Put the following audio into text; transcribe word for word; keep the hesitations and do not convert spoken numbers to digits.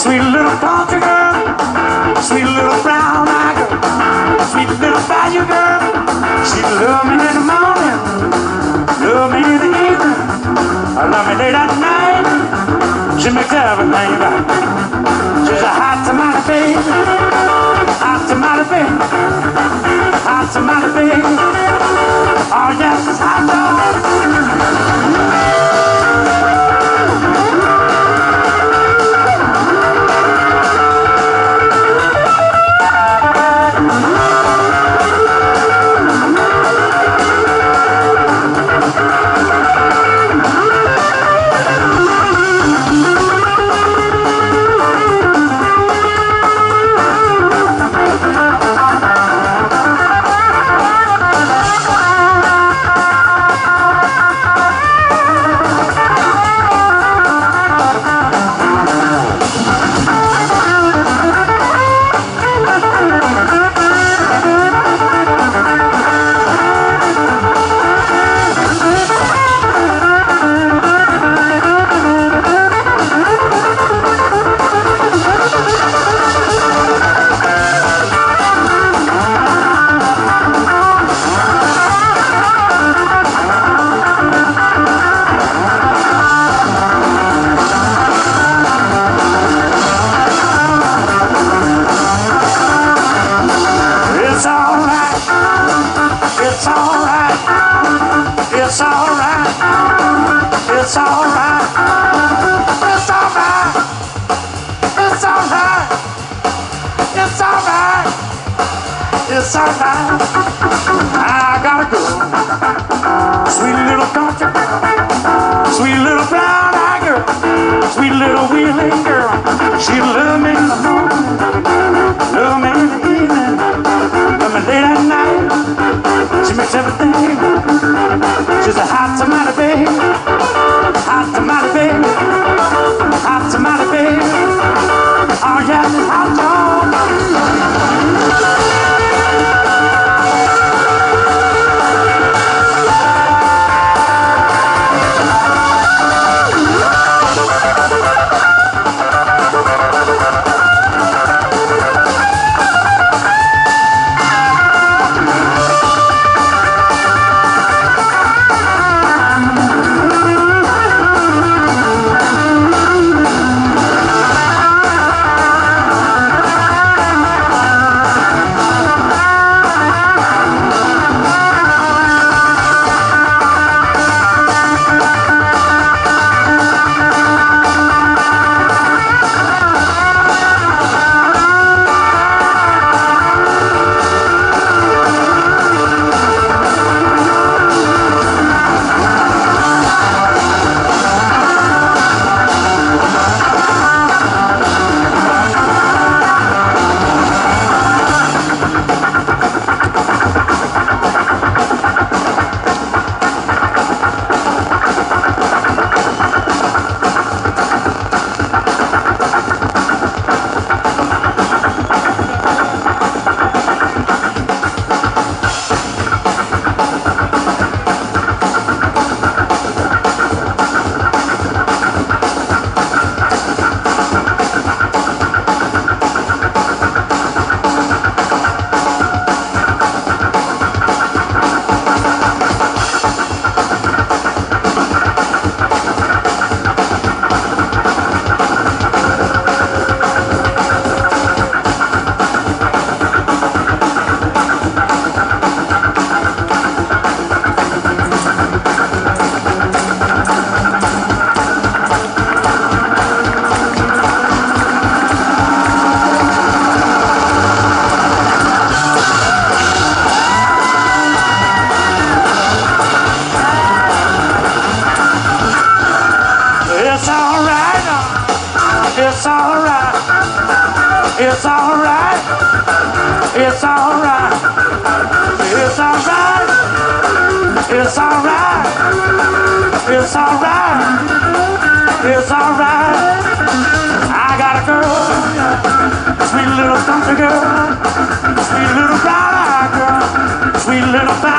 Sweet little country girl, sweet little brown-eyed girl, sweet little bayou girl. She love me in the morning, love me in the evening, I love me late at night. She makes everything right. She's a hot tomato baby, hot tomato baby, hot tomato baby. Oh yes, it's hot dog. It's alright, it's alright, it's alright, it's alright, it's alright, it's alright. I gotta go, sweet little country girl, sweet little brown-eyed girl, sweet little wheeling girl. She love me in the morning, love me in the evening, love me late at night. She makes everything right. She's a hot tomato baby, hot tomato baby, hot tomato baby. Oh yeah, she's hot dog. It's alright, it's alright, it's alright, it's alright, it's alright, it's alright, it's alright. I got a girl, sweet little country girl, sweet little brown-eyed girl, sweet little brown